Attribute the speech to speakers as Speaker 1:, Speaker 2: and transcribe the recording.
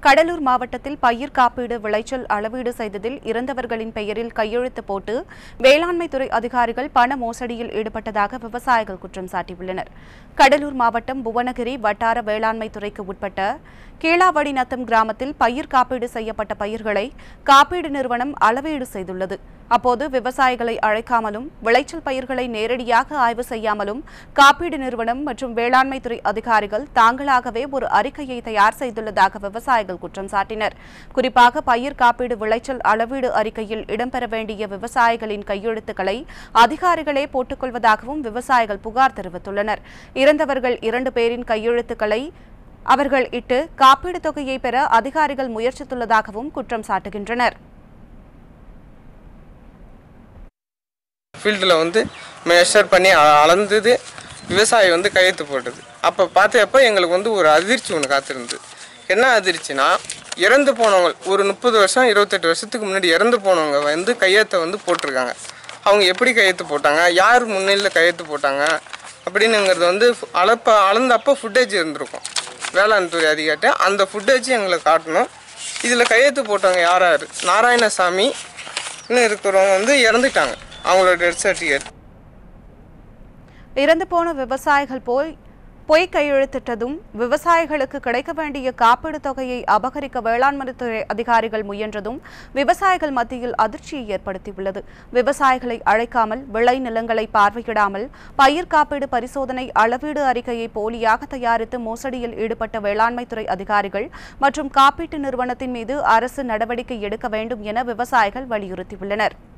Speaker 1: கடலூர் மாவட்டத்தில் பயிர் காப்பீடு விளைச்சல் அளவீடு செய்ததில் இறந்தவர்களின் பெயரில் கையெழுத்து போட்டு வேளாண்மைத்துறை அதிகாரிகள் பண மோசடியில் ஈடுபட்டதாக விவசாயிகள் குற்றம் சாட்டியுள்ளனர். கடலூர் மாவட்டம் புவனகிரி வட்டார வேளாண்மைத்துறைக்கு உட்பட்ட கீழாவடிநத்தம் கிராமத்தில் பயிர் காப்பீடு செய்யப்பட்ட பயிர்களை காப்பீடு நிறுவனம் அளவீடு செய்துள்ளது. அப்போது விவசாயிகளை அழைக்காமலும் விளைச்சல் பயிர்களை நேரடியாக ஆய்வு செய்யாமலும் காப்பீடு நிறுவனம் மற்றும் வேளாண்மைத்துறை அதிகாரிகள் தாங்களாகவே ஒரு அறிக்கையை தயார் செய்துள்ளதாக விவசாயிகள் குற்றம் சாட்டினர். குறிப்பாக பயிர் காப்பீடு விளைச்சல் அளவீடு அறிக்கையில் இடம்பெற வேண்டிய விவசாயிகளின் கையெழுத்துக்களை அதிகாரிகளே போட்டுக்கொள்வதாகவும் விவசாயிகள் புகார் தெரிவித்துள்ளனர். இறந்தவர்கள் 2 பேரின் கையெழுத்துக்களை அவர்கள் இட்டு காப்பீடு தொகையை பெற அதிகாரிகள் முயற்சித்துள்ளதாகவும் குற்றம் சாட்டுகின்றனர்.
Speaker 2: ஃபீல்டில் மெஷர் பண்ணி அளந்தது விவசாயி கையெழுத்து போட்டது. அப்போ பார்த்தப்போ எங்களுக்கு ஒரு அதிர்ச்சி ஒன்று காத்திருந்தது. என்ன அதிர்ச்சினா, இறந்து போனவங்க ஒரு 30 வருஷம் 28 வருஷத்துக்கு முன்னாடி இறந்து போனவங்க கையெழுத்தை போட்டிருக்காங்க. அவங்க எப்படி கையெழுத்து போட்டாங்க, யார் முன்னிலையில் கையெழுத்து போட்டாங்க அப்படின்னுங்கிறது அளந்தப்போ ஃபுட்டேஜ் இருந்திருக்கும். வேளாண் துறை அதிகாரிட்ட அந்த ஃபுட்டேஜ் எங்களை காட்டணும். இதில் கையெழுத்து போட்டவங்க யார் நாராயணசாமி இருக்கிறவங்க இறந்துட்டாங்க. அவங்களோட டெத் சர்டிஃபிகேட்
Speaker 1: இறந்து போன விவசாயிகள் பொய் கையெழுத்திட்டதும் விவசாயிகளுக்கு கிடைக்க வேண்டிய காப்பீடு தொகையை அபகரிக்க வேளாண்மைத்துறை அதிகாரிகள் முயன்றதும் விவசாயிகள் மத்தியில் அதிர்ச்சியை ஏற்படுத்தியுள்ளது. விவசாயிகளை அழைக்காமல், விளை நிலங்களை பார்வையிடாமல், பயிர் காப்பீடு பரிசோதனை அளவீடு அறிக்கையை போலியாக தயாரித்து மோசடியில் ஈடுபட்ட வேளாண்மைத்துறை அதிகாரிகள் மற்றும் காப்பீட்டு நிறுவனத்தின் மீது அரசு நடவடிக்கை எடுக்க வேண்டும் என விவசாயிகள் வலியுறுத்தியுள்ளனர்.